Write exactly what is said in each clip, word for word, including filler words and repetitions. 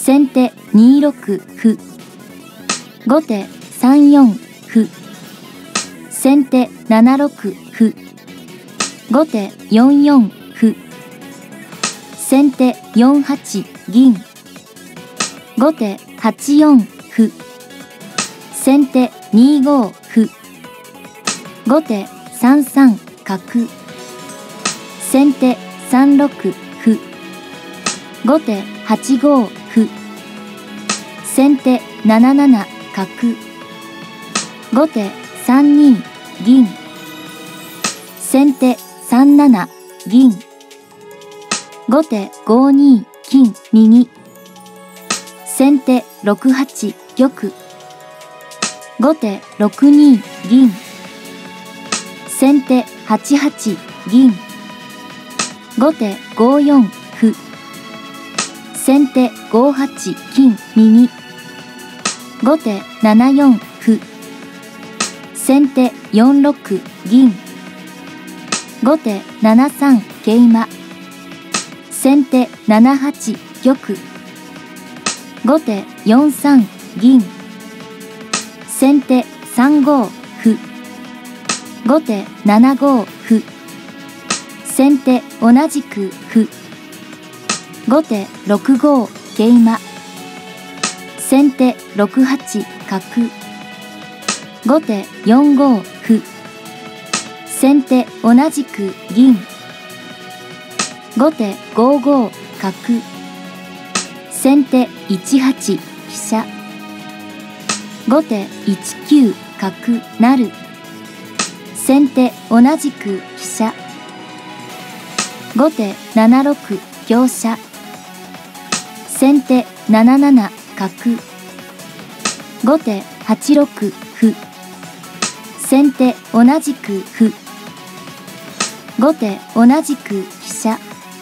先手にろく歩。後手さんよん歩。先手ななろく歩。後手よんよん歩。先手よんはち銀。後手はちよん歩。先手にご歩。後手さんさん角。先手さんろく歩。後手はちご歩。先手ななな角。後手さんに銀。先手さんなな銀。後手ごに金右。先手ろくはち玉。後手ろくに銀。先手はちはち銀。後手ごよん歩。先手ごはち金右。後手ななよん歩。先手よんろく銀。後手ななさん桂馬。先手ななはち玉。後手よんさん銀。先手さんご歩。後手ななご歩。先手同じく歩。後手ろくご桂馬。先手ろくはち角。後手よんご歩。先手同じく銀。後手ごご角。先手いちはち飛車。後手いちきゅう角成。先手同じく飛車。後手ななろく香車。先手なななな角。後手はちろく歩。先手同じく歩。後手同じく飛車。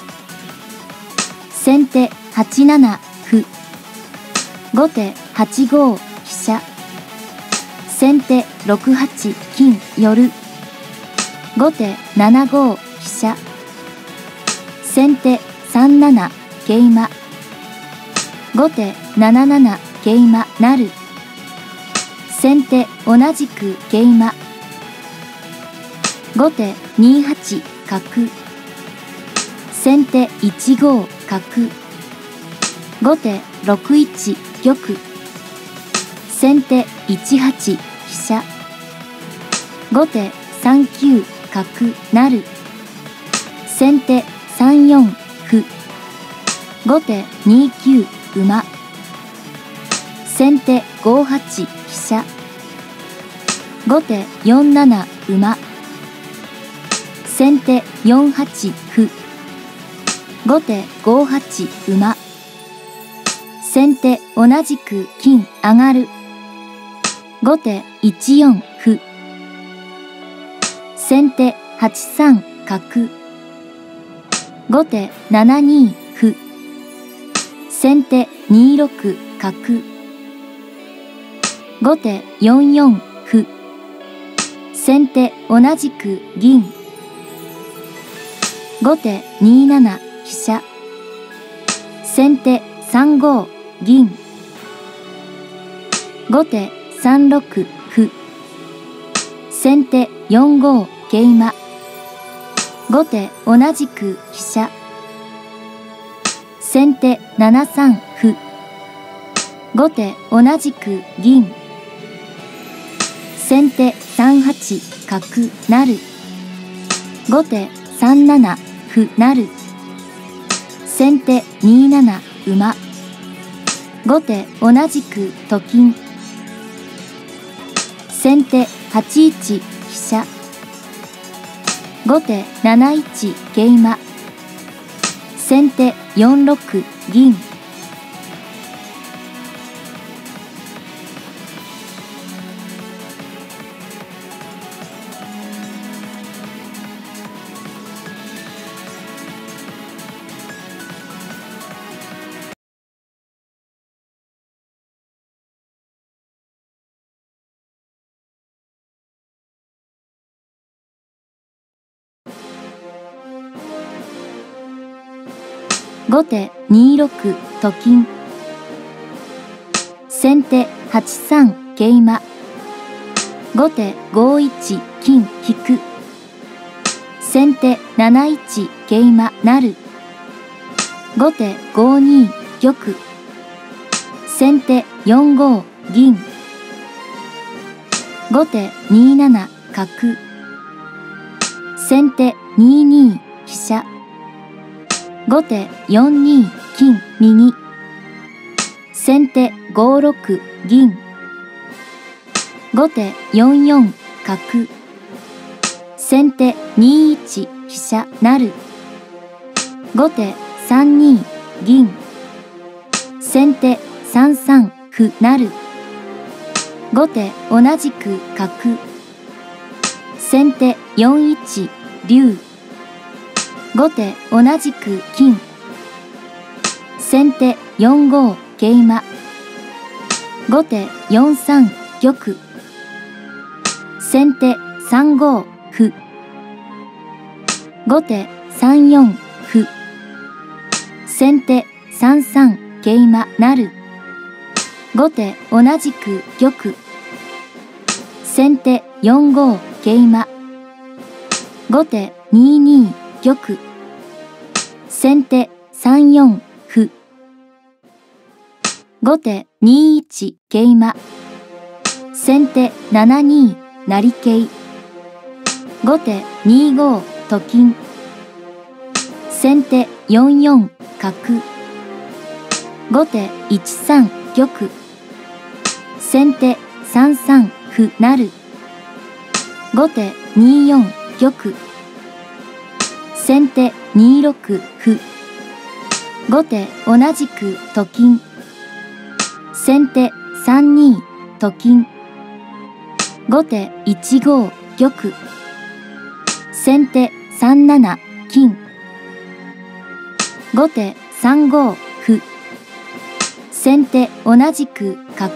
先手はちなな歩。後手はちご飛車。先手ろくはち金寄。後手ななご飛車。先手さんなな桂馬。後手なななな桂馬成。先手同じく桂馬。後手にはち角。先手いちご角。後手ろくいち玉。先手いちはち飛車。後手さんきゅう角成。先手さんよん歩。後手にきゅう馬。先手ごはち飛車。後手よんなな馬。先手よんはち歩。後手ごはち馬。先手同じく金上がる。後手いちよん歩。先手はちさん角。後手ななに歩。先手にろく角。後手よんよん歩。先手同じく銀。後手になな飛車。先手さんご銀。後手さんろく歩。先手よんご桂馬。後手同じく飛車。先手ななさん歩。後手同じく銀。先手さんはち角成。後手さんなな歩成。先手になな馬。後手同じくと金。先手はちいち飛車。後手なないち桂馬。先手よんろく銀。後手にろくと金。 先手はちさん桂馬。後手ごいち金引く。先手なないち桂馬成。後手ごに玉。先手よんご銀。後手になな角。先手にに飛車。後手よんに金右。先手ごろく銀。後手よんよん角。先手にいち飛車成。後手さんに銀。先手さんさん歩成。後手同じく角。先手よんいち竜。後手同じく金。先手よんご桂馬。後手よんさん玉。先手さんご歩。後手さんよん歩。先手さんさん桂馬成。後手同じく玉。先手よんご桂馬。後手にに玉。先手さんよん歩。後手にいち桂馬。先手ななに成桂。後手にごと金。先手よんよん角。後手いちさん玉。先手さんさん歩成。後手によん玉。先手にろく歩。後手同じくと金。先手さんにと金。後手いちご玉。先手さんなな金。後手さんご歩。先手同じく角。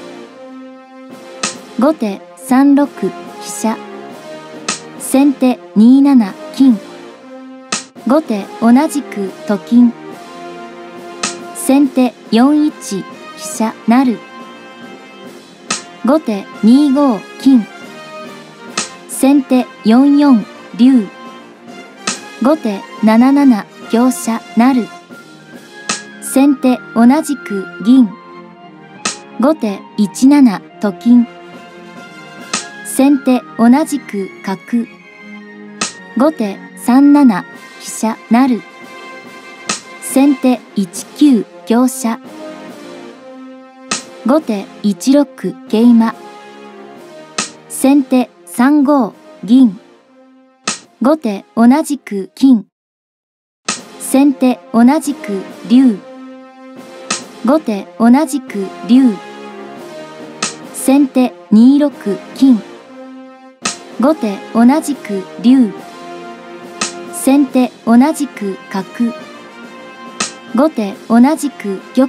後手さんろく飛車。先手になな金。後手同じくと金。先手よんいち飛車成。後手にご金。先手よんよん竜。後手なななな香車成。先手同じく銀。後手いちななと金。先手同じく角。後手さんなな飛車成。先手いちきゅう香車。後手いちろく桂馬。先手さんご銀。後手同じく金。先手同じく竜。後手同じく竜。先手にろく金。後手同じく竜。先手同じく角。後手同じく玉。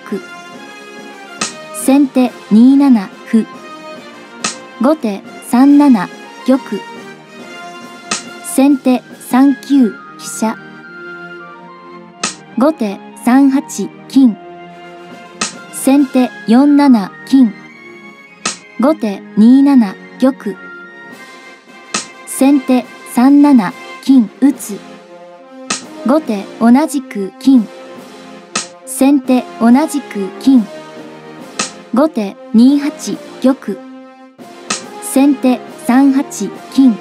先手になな歩。後手さんなな玉。先手さんきゅう飛車。後手さんはち金。先手よんなな金。後手になな玉。先手さんなな金打つ。後手同じく金。先手同じく金。後手にはち玉。先手さんはち金。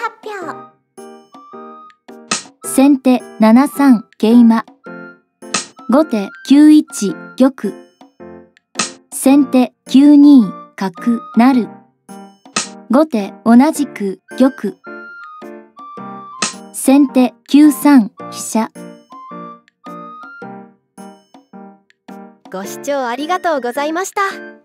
発表。 先手ななさん桂馬。後手きゅういち玉。先手きゅうに角成。後手同じく玉。先手きゅうさん飛車。 ご視聴ありがとうございました。